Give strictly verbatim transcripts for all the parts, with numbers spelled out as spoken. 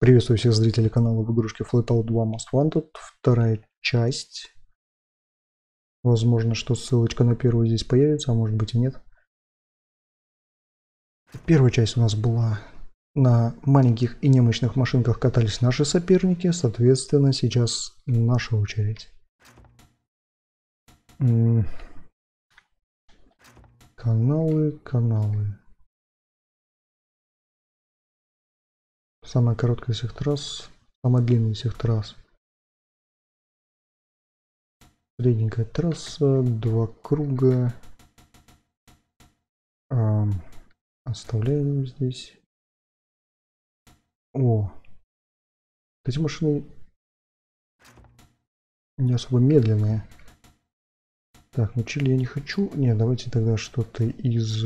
Приветствую всех зрителей канала в игрушке Flatout два Most Wanted, вторая часть. Возможно, что ссылочка на первую здесь появится, а может быть и нет. Первая часть у нас была на маленьких и немощных машинках катались наши соперники, соответственно, сейчас наша очередь. Каналы, каналы. Самая короткая из всех трасс, самая длинная из всех трасс. Средненькая трасса, два круга. А, оставляем здесь. О, эти машины не особо медленные. Так, ну чили я не хочу. Не, давайте тогда что-то из...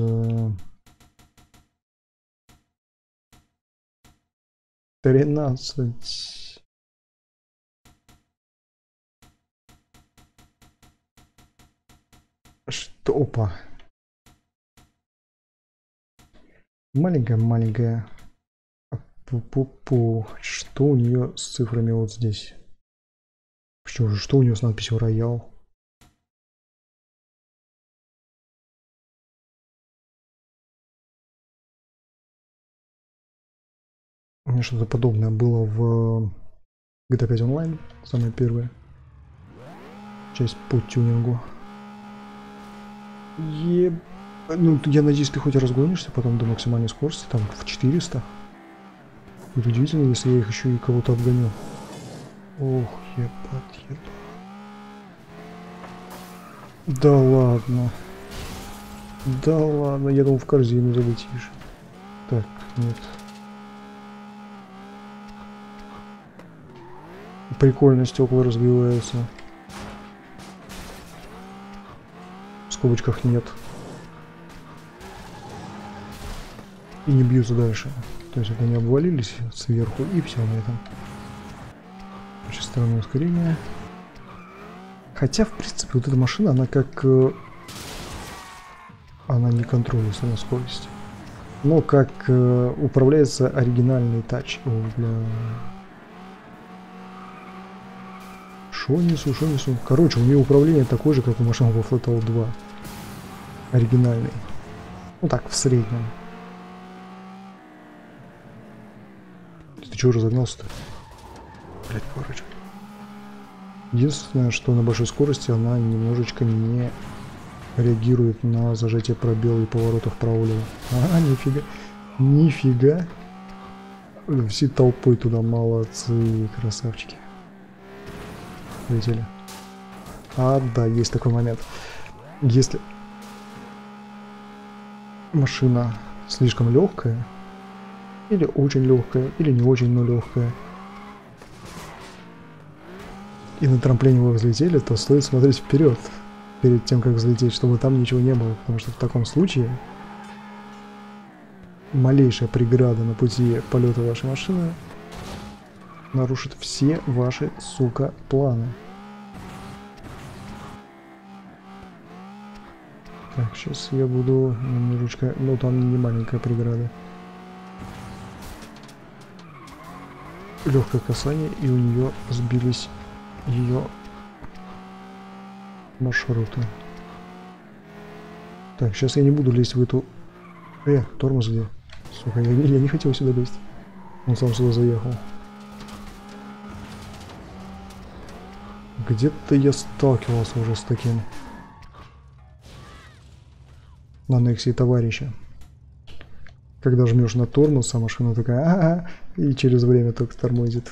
тринадцать. Что? Опа. Маленькая-маленькая. Пу-пу-пу. Что у нее с цифрами вот здесь? Что же, что у нее с надписью Роял? У меня что-то подобное было в джи ти эй пять онлайн, самая первая часть по тюнингу. Еб... Ну, я надеюсь, ты хоть разгонишься потом до максимальной скорости, там в четыреста. Будет удивительно, если я их еще и кого-то обгоню. Ох, ебать, ебать. Да ладно. Да ладно, я думал в корзину залетишь. Так, нет. Прикольно, стекла разбиваются. В скобочках нет. И не бьются дальше. То есть это они обвалились сверху и все на этом. Очень странное ускорение. Хотя, в принципе, вот эта машина, она как... Она не контролируется на скорости. Но как э, управляется оригинальный тач. О, бля... Шо несу, шо несу. Короче, у нее управление такое же, как у машин во Flatout два. Оригинальный. Ну так, в среднем. Ты чего разогнался-то? Блять, поворачивай. Единственное, что на большой скорости она немножечко не реагирует на зажатие пробела и поворота вправо-влево. А, нифига. Нифига. Все толпой туда, молодцы, красавчики. Полетели. А, да, есть такой момент. Если машина слишком легкая, или очень легкая, или не очень, но легкая, и на трамплине вы взлетели, то стоит смотреть вперед, перед тем, как взлететь, чтобы там ничего не было, потому что в таком случае малейшая преграда на пути полета вашей машины нарушит все ваши, сука, планы. Так, сейчас я буду немножечко... Ну, там не маленькая преграда. Легкое касание, и у нее сбились ее маршруты. Так, сейчас я не буду лезть в эту... Э, тормоз где? Сука, я, я не хотел сюда лезть. Он сам сюда заехал. Где-то я сталкивался уже с таким. На Нексии товарища. Когда жмешь на тормоз, а машина такая, а-а, и через время только тормозит.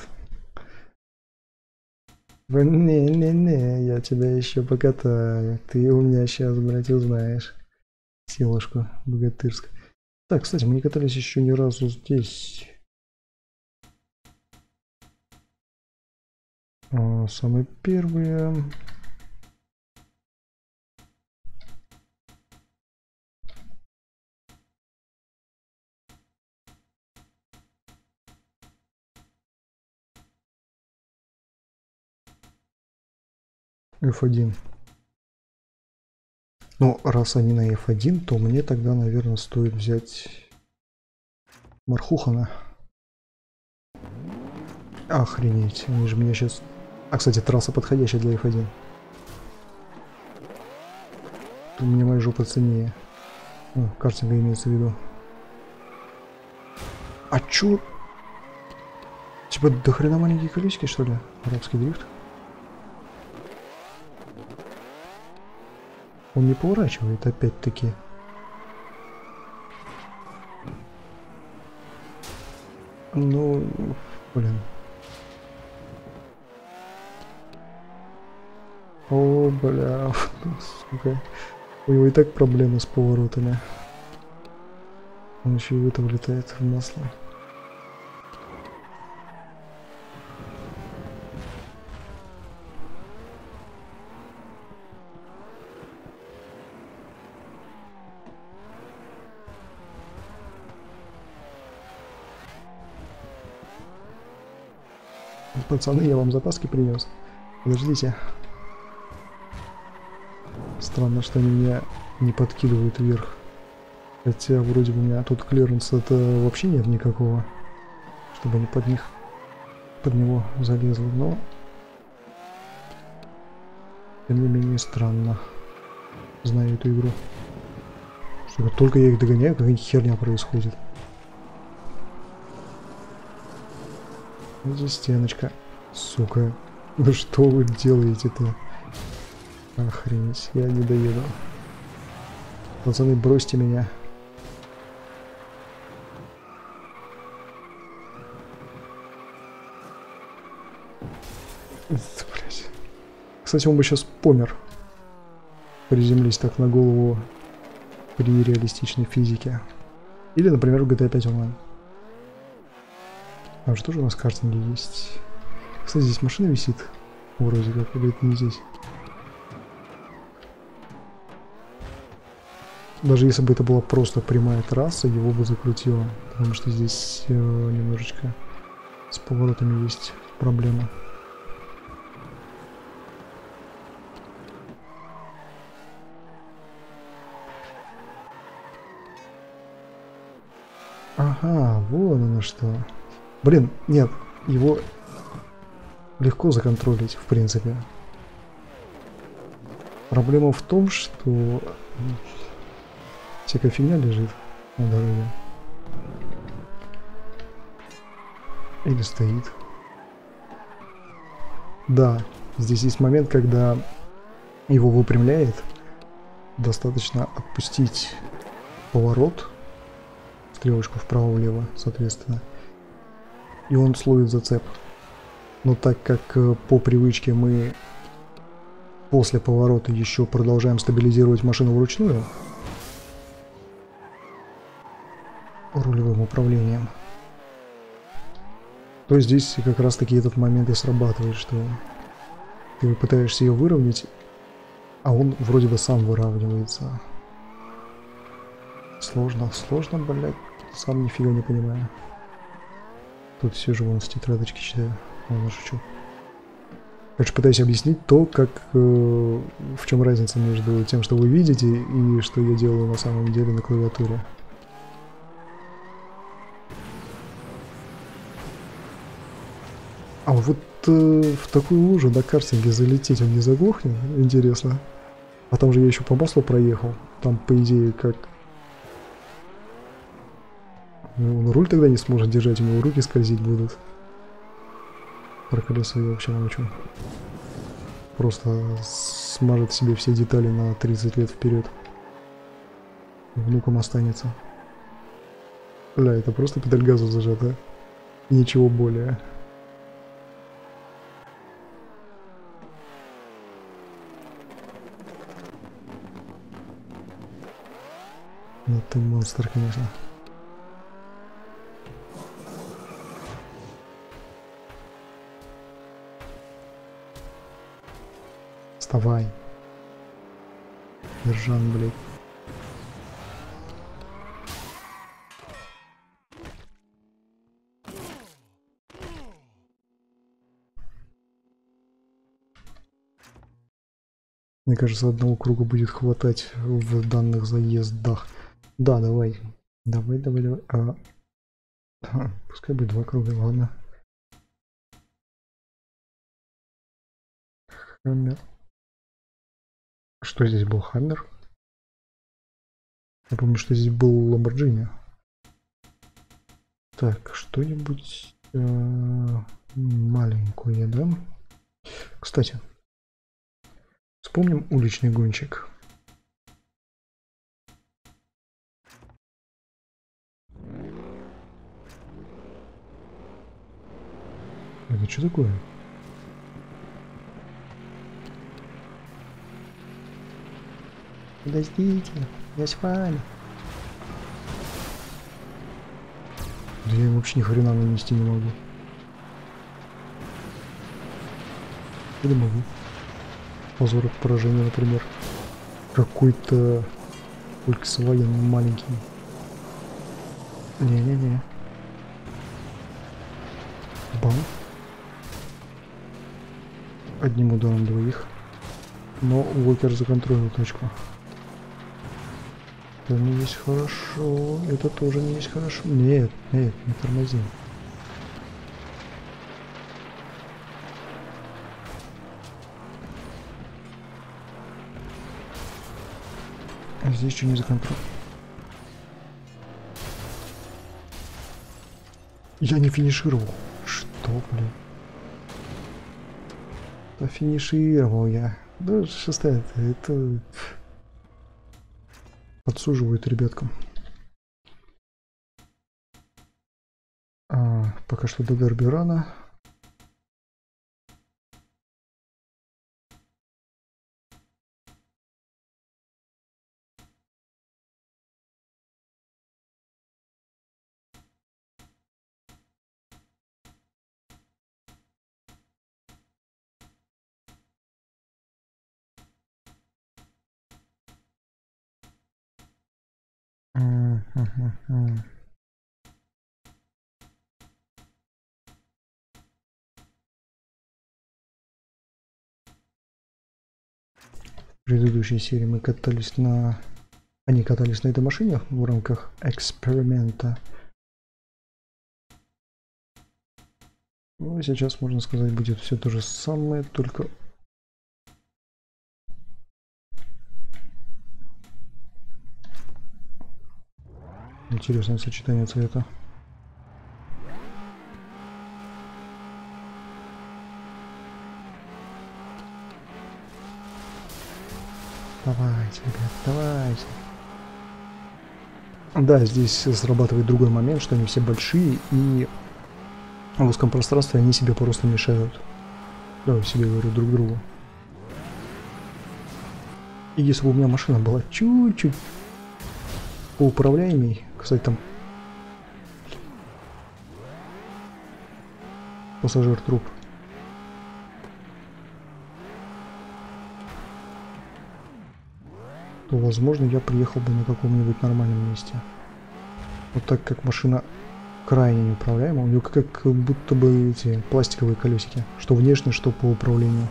Не-не-не, я тебя еще покатаю. Ты у меня сейчас, блядь, узнаешь. Силушку богатырскую. Так, кстати, мы не катались еще ни разу здесь. А, самые первые... эф один. Ну, раз они на эф один, то мне тогда, наверное, стоит взять Мархухана. Охренеть, они же меня сейчас... А, кстати, трасса подходящая для эф один. У меня моя жопа ценнее. О, картинга имеется в виду. А чё? Типа до хрена маленькие колесики, что ли? Арабский дрифт. Он не поворачивает опять-таки. Ну, блин. О, бля, сука. У него и так проблемы с поворотами. Он еще и в это влетает в масло. Пацаны, я вам запаски принес. Подождите. Странно, что они меня не подкидывают вверх. Хотя вроде бы у меня тут клиренса-то вообще нет никакого. Чтобы они под них, под него залезли. Но тем не менее странно. Знаю эту игру. Что как только я их догоняю, какая-нибудь херня происходит. Здесь стеночка. Сука. Ну что вы делаете-то? Охренеть, я не доеду. Пацаны, бросьте меня. Блять. Кстати, он бы сейчас помер. Приземлись так на голову при реалистичной физике. Или, например, в джи ти эй пять онлайн. А что же у нас картинги есть? Кстати, здесь машина висит. Вроде как, или это не здесь. Даже если бы это была просто прямая трасса, его бы закрутило. Потому что здесь э, немножечко с поворотами есть проблема. Ага, вон оно что. Блин, нет, его легко законтролить, в принципе. Проблема в том, что всякая фигня лежит на дороге. Или стоит. Да, здесь есть момент, когда его выпрямляет. Достаточно отпустить поворот, стрелочку вправо-влево, соответственно, и он словит зацеп. Но так как по привычке мы после поворота еще продолжаем стабилизировать машину вручную рулевым управлением, то здесь как раз таки этот момент и срабатывает, что ты пытаешься ее выровнять, а он вроде бы сам выравнивается. Сложно, сложно, блядь, сам нифига не понимаю. Тут сижу, вон с тетрадочки читаю. Ладно, шучу. Короче, пытаюсь объяснить то, как э, в чем разница между тем, что вы видите, и что я делаю на самом деле на клавиатуре. А вот э, в такую лужу на картинге залететь он не заглохнет? Интересно. А там же я еще по маслу проехал. Там, по идее, как... Он руль тогда не сможет держать, у него руки скользить будут. Про колеса я вообще молчу. Просто смажет себе все детали на тридцать лет вперед. Внукам останется. Бля, это просто педаль газа зажата. И ничего более. Ну ты монстр, конечно. Вставай. Держан, блядь. Мне кажется, одного круга будет хватать в данных заездах. Да, давай. Давай, давай, давай. А... А, пускай будет два круга, ладно. Хаммер. Что здесь был Хаммер? Я помню, что здесь был Ламборджини. Так, что-нибудь э, маленькое, да? Кстати, вспомним уличный гонщик. Это что такое? Подождите, я с вами. Да я вообще ни хрена нанести не могу. Или могу. Позор от поражения, например. Какой-то Volkswagen маленький. Не-не-не. Бам. Одним ударом двоих. Но Уокер законтролил точку. Это не есть хорошо. Это тоже не есть хорошо. Нет, нет, не тормози. А здесь что не законтролил? Я не финишировал. Что, блин? Да финишировал я. Да, шестая, это подсуживают ребяткам. А, пока что до дерби рано. В предыдущей серии мы катались на... Они катались на этой машине в рамках эксперимента. Ну и сейчас, можно сказать, будет все то же самое, только... Интересное сочетание цвета. Давайте, ребят, давайте. Да, здесь срабатывает другой момент, что они все большие, и в узком пространстве они себе просто мешают. Да, себе говорю друг другу. И если бы у меня машина была чуть-чуть поуправляемей, кстати, там пассажир труп. То, возможно, я приехал бы на каком-нибудь нормальном месте. Вот так как машина крайне неуправляема, у нее как, как будто бы эти пластиковые колесики, что внешне, что по управлению.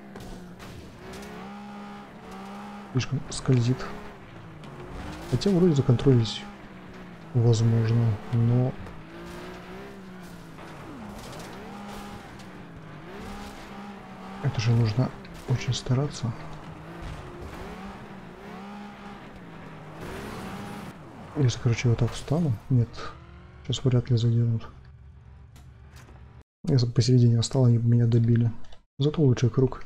Слишком скользит. Хотя вроде законтролить возможно, но... Это же нужно очень стараться. Если, короче, вот так встану, нет, сейчас вряд ли заденут. Если бы посередине осталось, они бы меня добили. Зато лучший круг.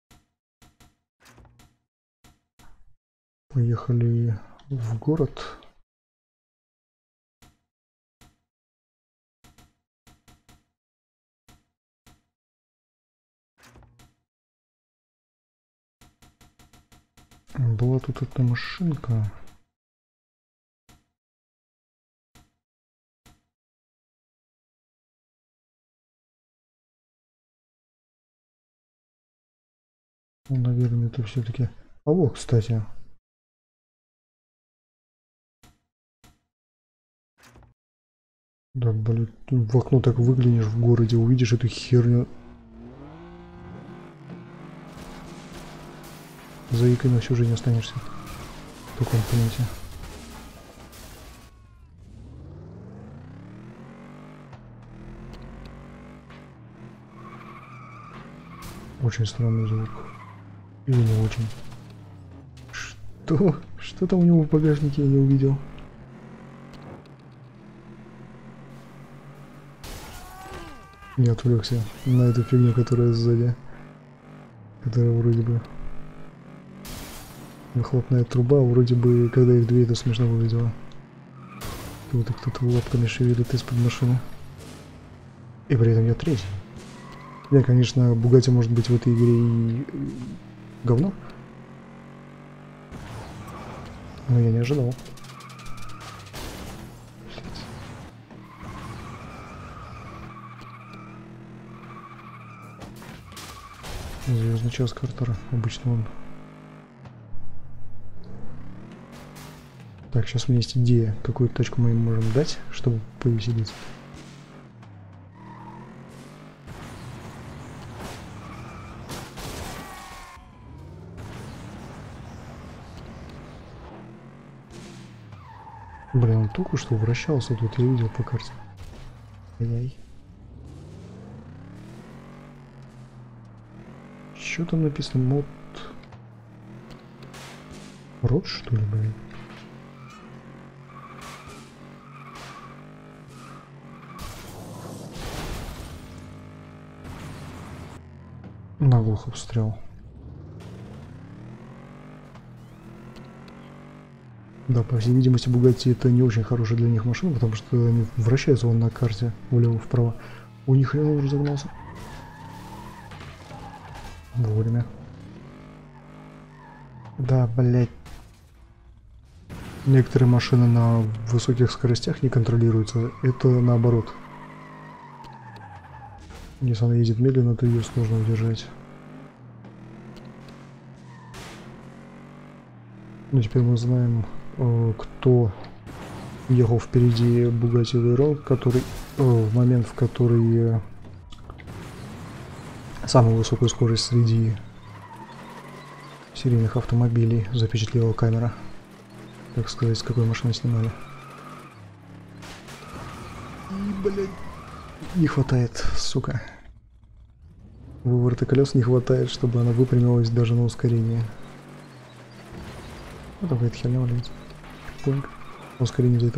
Поехали в город. Была тут эта машинка. Ну, наверное, это все-таки... А вот, кстати. Да, блин, в окно так выглянешь в городе, увидишь эту херню. Заикой на всю жизнь останешься. В таком понятии. Очень странный звук. Или не очень. Что? Что там у него в багажнике, я не увидел. Не отвлекся на эту фигню, которая сзади. Которая вроде бы... Выхлопная труба, вроде бы, когда их две, это смешно выглядело. Вот кто-то лапками шевелит из-под машины. И при этом я третий. Я, конечно, Бугатти может быть в этой игре и говно. Но я не ожидал. Звездный час Картера. Обычно он. Так, сейчас у меня есть идея, какую тачку мы им можем дать, чтобы повеселиться. Блин, он только что вращался тут, я видел по карте. Ай-яй. Что там написано? Мод... Рот, что ли, блин? Наглухо обстрел. Да, по всей видимости, Бугатти это не очень хорошая для них машина, потому что они вращаются вон на карте влево-вправо. У них хрен уже загнался. Вовремя. Да, блять. Некоторые машины на высоких скоростях не контролируются. Это наоборот. Если она едет медленно, то ее сложно удержать. Ну, теперь мы знаем, кто ехал впереди Bugatti Veyron, который в момент, в который самую высокую скорость среди серийных автомобилей запечатлела камера. Так сказать, с какой машины снимали. И, блядь, не хватает, сука. Выворота колес не хватает, чтобы она выпрямилась даже на ускорение. Вот какая-то херня валяется. Поинг. Ускорение за это.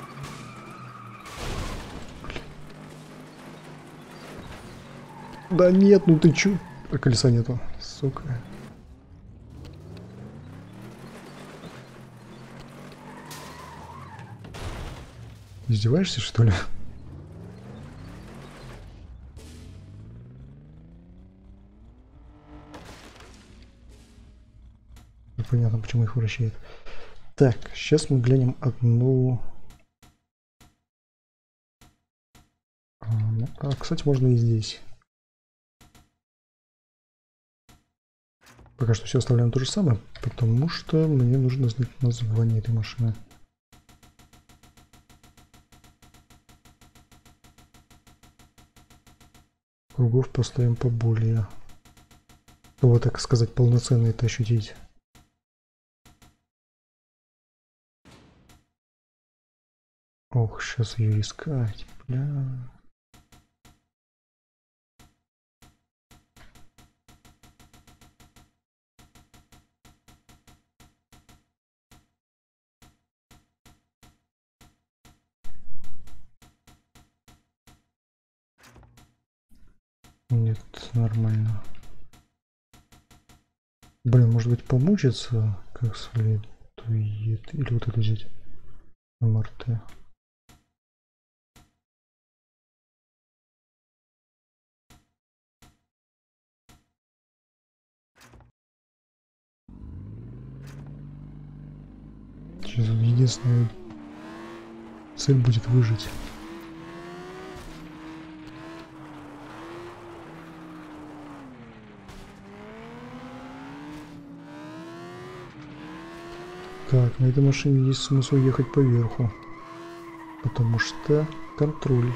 Да нет, ну ты чё? А колеса нету, сука. Издеваешься, что ли? Непонятно, почему их вращает. Так, сейчас мы глянем одну... А, кстати, можно и здесь. Пока что все оставляем то же самое, потому что мне нужно знать название этой машины. Кругов поставим поболее, чтобы, так сказать, полноценно это ощутить. Ох, сейчас ее искать, бля. Нет, нормально. Блин, может быть помучиться как следует. Или вот это взять. эм эр тэ. Сейчас единственная цель будет выжить. Так, на этой машине есть смысл ехать поверху, потому что контроль.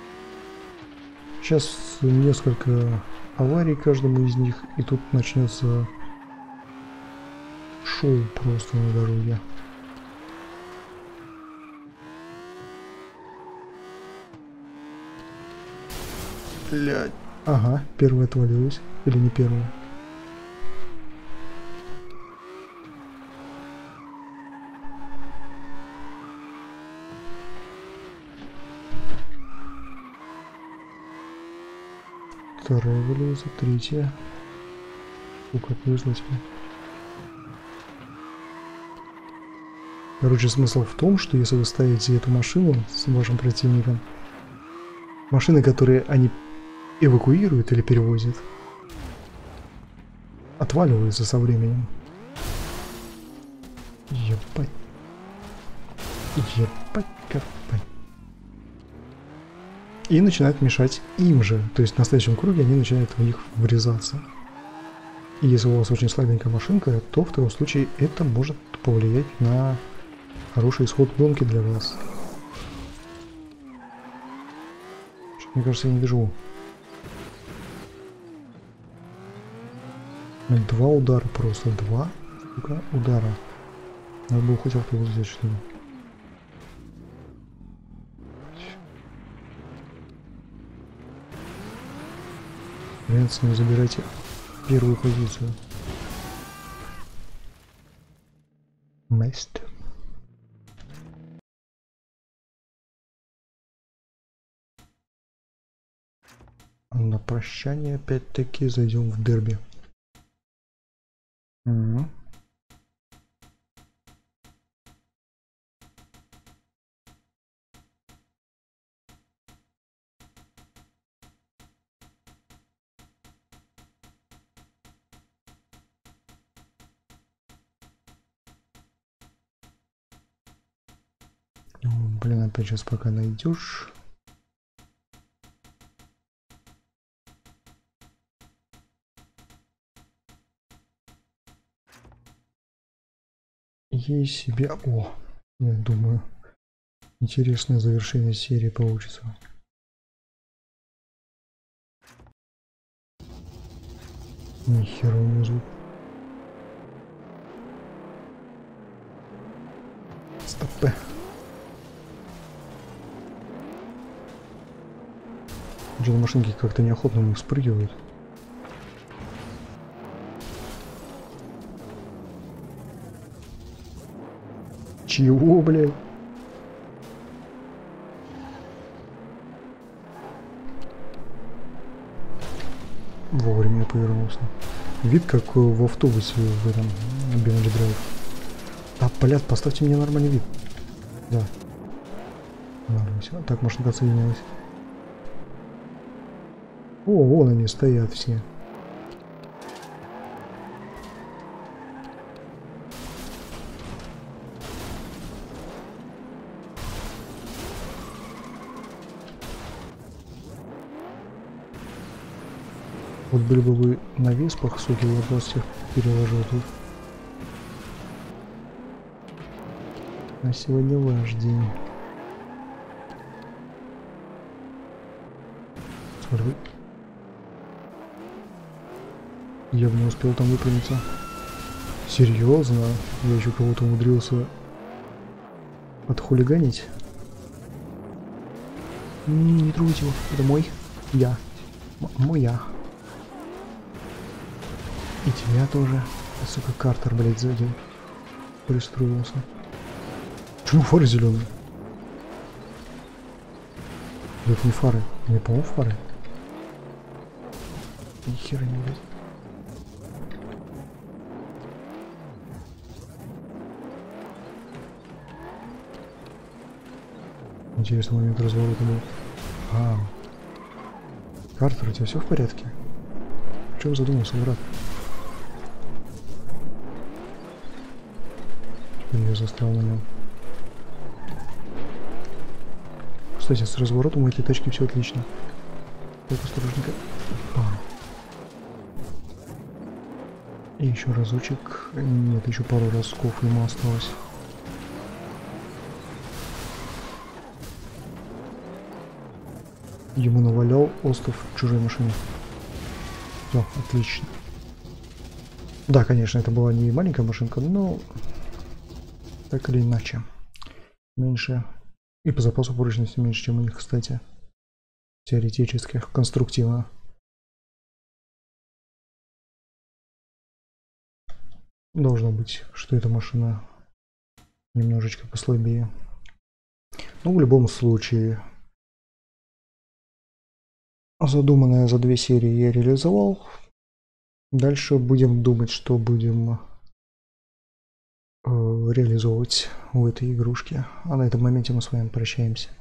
Сейчас несколько аварий каждому из них, и тут начнется шоу просто на дороге. Блядь. Ага, первая отвалилась. Или не первая? Вторая валилась, третья. Сука, повезло тебе. Короче, смысл в том, что если вы ставите эту машину с вашим противником, машины, которые они эвакуируют или перевозят, отваливаются со временем. Ебать. Ебать, копать. И начинают мешать им же. То есть на следующем круге они начинают в них врезаться. И если у вас очень слабенькая машинка, то в таком случае это может повлиять на хороший исход гонки для вас. Мне кажется, я не доживу. Два удара просто. Два сука, удара. Надо было хоть автобус взять, что ли. Венс, не забирайте первую позицию. Мест. На прощание опять-таки зайдем в дерби. Угу. Блин, опять сейчас пока найдешь. Ей себе. О, я думаю, интересное завершение серии получится. Нихера не звук. Стоп. Что-то машинки как-то неохотно у них спрыгивают. Чего, блядь? Вовремя я повернулся. Вид как в автобусе в этом Бенджи Драйв. А, блядь, поставьте мне нормальный вид. Да. Ладно, все. Так, машинка отсоединилась. О, вон они стоят все. Вот были бы вы на веспах, суки, я бы вас всех переложил тут. А сегодня ваш день. Смотри. Я бы не успел там выпрямиться. Серьезно? Я еще кого-то умудрился отхулиганить. Не, не трогайте его. Это мой. Я. М мой я. И тебя тоже. Сука, Картер, блядь, сзади пристроился. Почему фары зеленые? Это не фары. Не, по-моему, фары. Ни хера не видит. Интересный момент разворота был. А, Картер, у тебя все в порядке? Чего задумался, брат? Я застрял на нем. Кстати, с разворотом у этой тачки все отлично. Так, осторожненько. Опа. И еще разочек. Нет, еще пару разков ему осталось. Ему навалял остров в чужой машине. Все, отлично. Да, конечно, это была не маленькая машинка, но так или иначе. Меньше. И по запасу прочности меньше, чем у них, кстати. Теоретически, конструктивно. Должно быть, что эта машина немножечко послабее. Но в любом случае, задуманное за две серии я реализовал. Дальше будем думать, что будем э, реализовывать в этой игрушке. А на этом моменте мы с вами прощаемся.